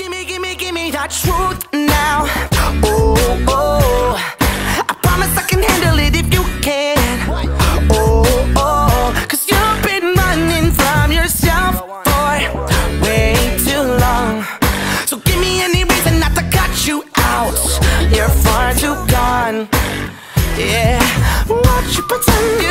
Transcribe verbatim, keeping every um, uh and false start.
gimme, gimme, gimme that truth now. Oh, oh, I promise I can handle it if you can. Oh, oh, cause you've been running from yourself for way too long. So give me any reason not to cut you out. You're far too gone. Yeah, watch you pretend you